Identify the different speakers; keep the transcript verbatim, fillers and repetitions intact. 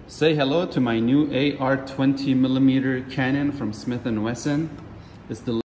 Speaker 1: Say hello to my new A R twenty millimeter Canon from Smith and Wesson. It's the